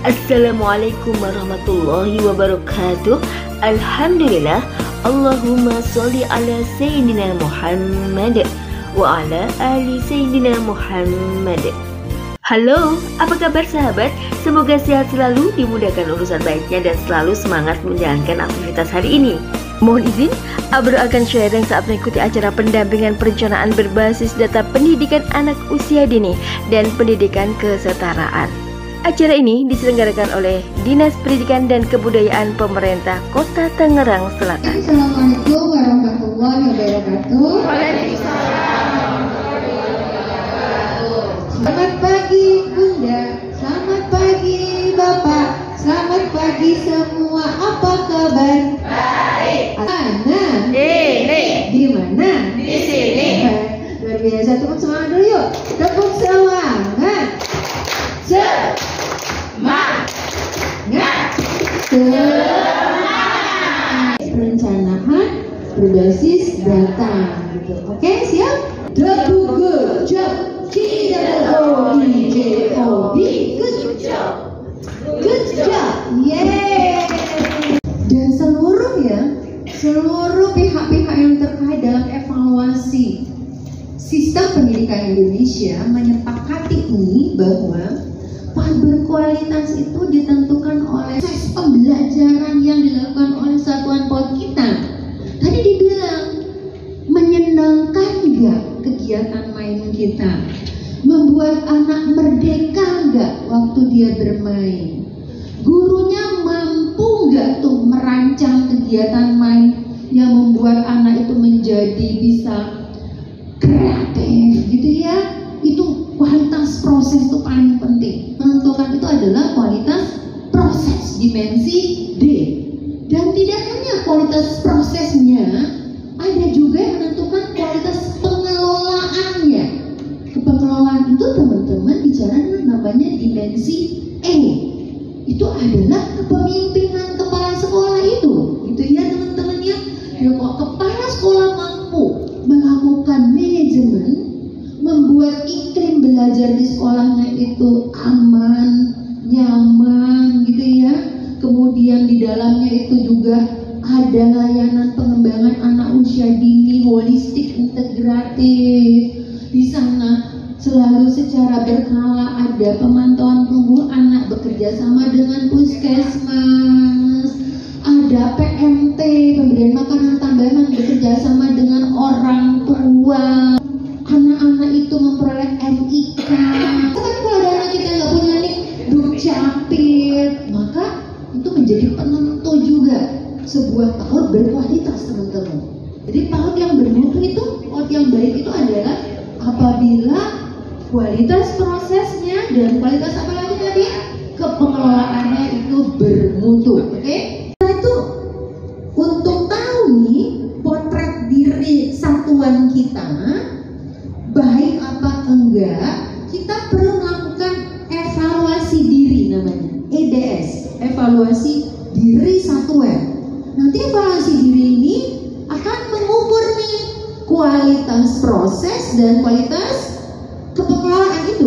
Assalamualaikum warahmatullahi wabarakatuh. Alhamdulillah. Allahumma sholli ala Sayyidina Muhammad wa ala ali Sayyidina Muhammad. Halo, apa kabar sahabat? Semoga sehat selalu, dimudahkan urusan baiknya dan selalu semangat menjalankan aktivitas hari ini. Mohon izin, Abro akan sharing saat mengikuti acara pendampingan perencanaan berbasis data pendidikan anak usia dini dan pendidikan kesetaraan. Acara ini diselenggarakan oleh Dinas Pendidikan dan Kebudayaan Pemerintah Kota Tangerang Selatan. Assalamualaikum warahmatullahi wabarakatuh. Selamat pagi Bunda, selamat pagi Bapak, selamat pagi semua. Apa kabar? Baik. Mana? Ini. Di mana? Di sini. Luar biasa, tepuk semangat dulu yuk. Tepuk semangat. Perencanaan berbasis data gitu. Oke, siap? Good job. G-O-O-D. Good job. Yeay. Dan seluruh pihak-pihak yang terkait dalam evaluasi sistem pendidikan Indonesia menyepakati ini bahwa berkualitas itu ditentukan oleh proses pembelajaran yang dilakukan oleh satuan PAUD kita. Tadi dibilang, menyenangkan nggak kegiatan main kita? Membuat anak merdeka nggak waktu dia bermain? Gurunya mampu nggak tuh merancang kegiatan main yang membuat anak itu menjadi bisa kreatif gitu ya? Itu kualitas proses itu paling penting. Menentukan itu adalah kualitas proses, dimensi D. Dan tidak hanya kualitas prosesnya, ada juga yang menentukan kualitas pengelolaannya. Pengelolaan itu teman-teman bicara namanya dimensi E. Itu adalah kepemimpinan kepala sekolah itu, gitu ya teman-teman ya. Kalau kepala sekolah mampu melakukan manajemen, membuat iklim belajar di sekolahnya itu aman, nyaman gitu ya. Kemudian di dalamnya itu juga ada layanan pengembangan anak usia dini, holistik, integratif. Di sana selalu secara berkala ada pemantauan tumbuh anak bekerja sama dengan puskesmas. Ada PMT, pemberian makanan tambahan bekerja sama dengan orang tua. Anak-anak itu memperoleh MIK. Tapi kalau ada anak kita nggak punya nih Dukcapil, maka itu menjadi penentu juga sebuah PAUD berkualitas teman-teman. Jadi PAUD yang bermutu itu, PAUD yang baik itu adalah apabila kualitas prosesnya dan kualitas apa lagi tadi? Kepengelolaannya itu bermutu. Oke? Itu untuk tahu nih potret diri satuan kita baik apa enggak, kita perlu melakukan evaluasi diri namanya EDS, evaluasi diri satuan. Nanti evaluasi diri ini akan mengukur nih kualitas proses dan kualitas kepengelolaan itu.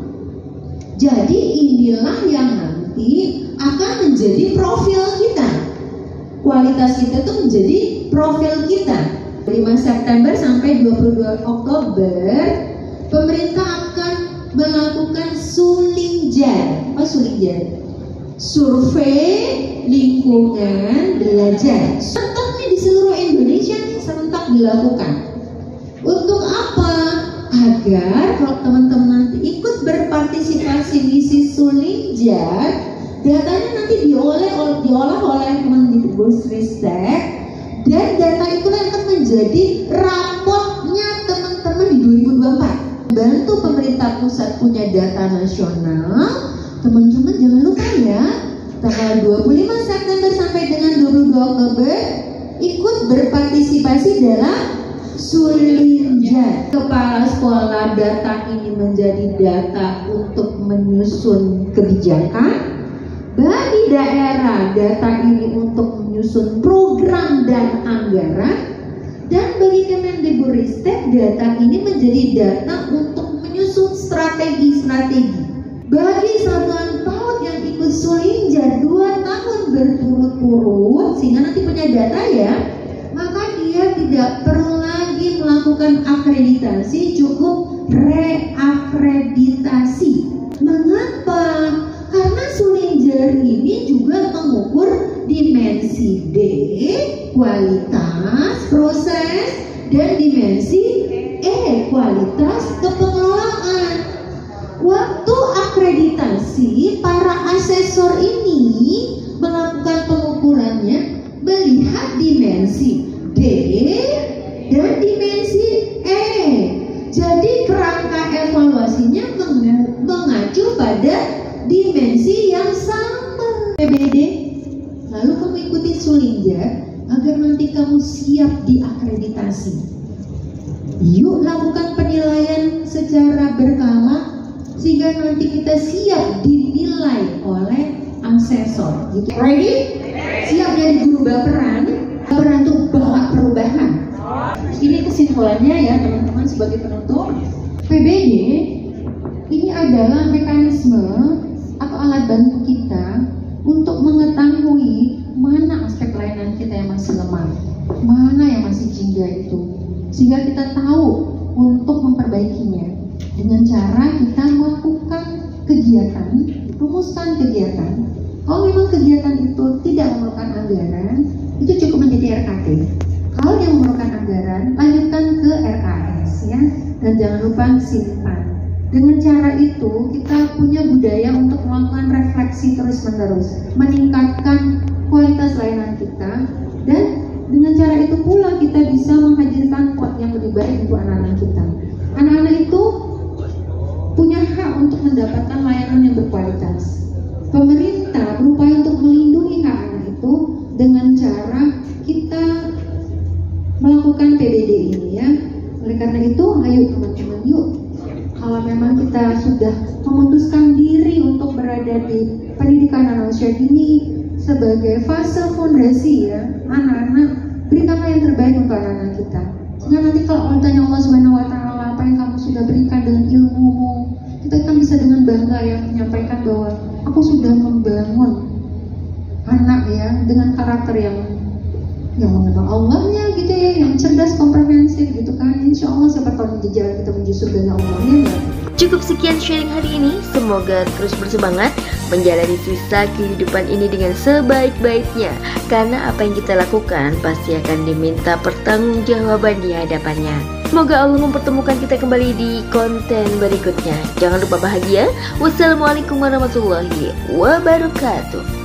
Jadi inilah yang nanti akan menjadi profil kita. Kualitas kita itu menjadi profil kita. 5 September sampai 22 Oktober pemerintah akan melakukan Sulinjar. Apa Sulinjar? Survei lingkungan belajar. Serentak nih di seluruh Indonesia nih, serentak dilakukan. Untuk apa? Agar kalau teman-teman nanti ikut berpartisipasi di si Sulinjar, datanya nanti diolah oleh Kemendikbudristek. Dan data itulah yang akan menjadi rapotnya teman-teman di 2024. Bantu pemerintah pusat punya data nasional. Teman-teman jangan lupa ya, tanggal 25 September sampai dengan 22 Oktober ikut berpartisipasi dalam Sulinjar. Kepala sekolah, data ini menjadi data untuk menyusun kebijakan. Bagi daerah, data ini untuk menyusun program dan anggaran. Dan bagi Kemendikbudristek, data ini menjadi data untuk menyusun strategi-strategi. Bagi satuan PAUD yang ikut Sulinjar 2 tahun berturut-turut, sehingga nanti punya data ya, maka dia tidak perlu lagi melakukan akreditasi, cukup reakreditasi. Mengapa? Karena Sulinjar ini juga mengukur dimensi D, kualitas proses, dan dimensi E, kualitas kepengelolaan. Waktu akreditasi, para asesor ini melakukan pengukurannya melihat dimensi D dan dimensi E. Jadi kerangka evaluasinya mengacu pada dimensi yang sama. PBD, lalu kamu ikuti Sulinjar agar nanti kamu siap diakreditasi. Yuk lakukan penilaian secara berkala sehingga nanti kita siap dinilai oleh asesor. Gitu. Ready? Siap jadi guru baperan untuk bawa perubahan. Ini kesimpulannya ya teman-teman sebagai penutup. PBD ini adalah mekanisme atau alat bantu kita untuk mengetahui mana aspek layanan kita yang masih lemah, mana yang masih jingga itu, sehingga kita tahu untuk memperbaikinya dengan cara kita melakukan kegiatan, rumuskan kegiatan. Kalau memang kegiatan itu tidak memerlukan anggaran, itu cukup menjadi RKT. Kalau yang memerlukan anggaran, lanjutkan ke RKS ya, dan jangan lupa simpan. Dengan cara itu kita punya budaya untuk melakukan refleksi terus-menerus, meningkatkan kualitas layanan kita, dan dengan cara itu pula kita bisa menghadirkan kuat yang lebih baik untuk anak-anak kita. Anak-anak itu punya hak untuk mendapatkan layanan yang berkualitas. Pemerintah berupaya untuk melindungi hak anak itu dengan cara kita melakukan PBD ini ya. Oleh karena itu, ayo teman-teman yuk. Kalau memang kita sudah memutuskan diri untuk berada di pendidikan anak usia dini sebagai fase fondasi ya, anak-anak, berikanlah yang terbaik untuk anak-anak kita. Sehingga nanti kalau Allah tanya Allah Subhanahu wa Ta'ala, apa yang kamu sudah berikan dengan ilmumu, kita kan bisa dengan bangga ya menyampaikan bahwa aku sudah membangun anak ya dengan karakter yang mengenal Allahnya gitu ya, yang cerdas, komprehensif gitu kan. Insya Allah siapa tahu di jalan kita menuju surga Allahnya ya. Cukup sekian sharing hari ini. Semoga terus bersemangat menjalani sisa kehidupan ini dengan sebaik-baiknya. Karena apa yang kita lakukan pasti akan diminta pertanggungjawaban di hadapannya. Semoga Allah mempertemukan kita kembali di konten berikutnya. Jangan lupa bahagia. Wassalamualaikum warahmatullahi wabarakatuh.